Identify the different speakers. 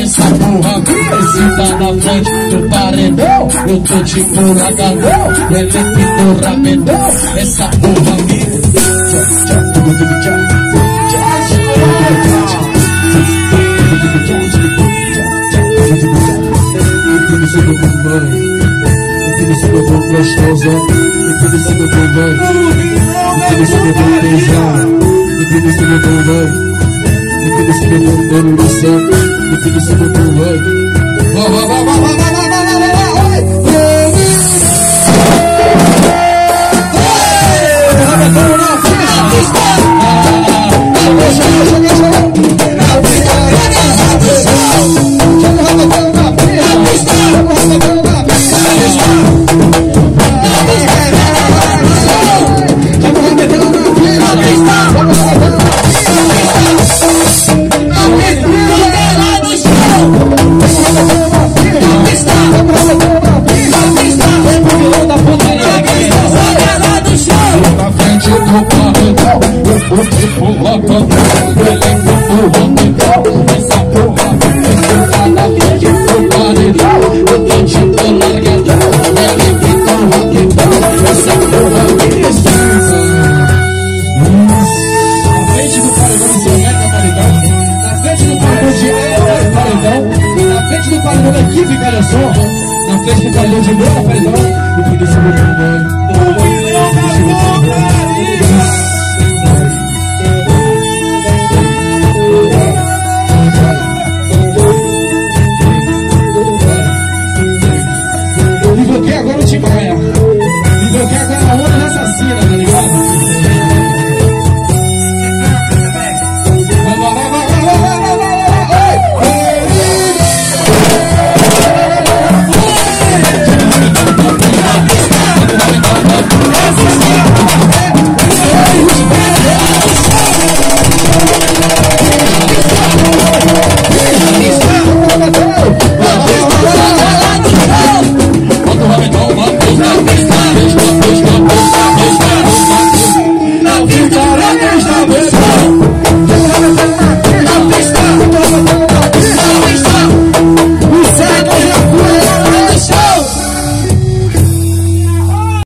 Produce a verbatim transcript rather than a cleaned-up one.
Speaker 1: essa porra precisa na frente do paredão. Eu tô tipo ragadão, ele ficou rabedão. Essa porra aqui. Esse meu bom esse meu bom gostosa, esse meu bom velho, esse meu bom beijão, esse meu bom velho, esse meu bom dono do céu, esse meu bom velho. Vai, vai, vai, vai, vai, vai, vai, vai,
Speaker 2: Na frente do paredão de boa, paredão. E por isso eu vou